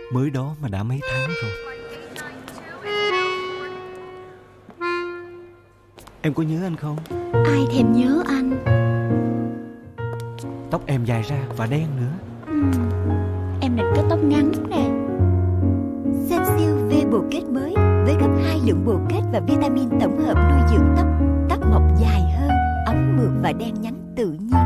Mới đó mà đã mấy tháng rồi. Em có nhớ anh không? Ai thèm nhớ anh. Tóc em dài ra và đen nữa. Em định có tóc ngắn nè. Sensil V bồ kết mới với gấp 2 lượng bồ kết và vitamin tổng hợp nuôi dưỡng tóc. Tóc mọc dài hơn, ấm mượt và đen nhánh tự nhiên.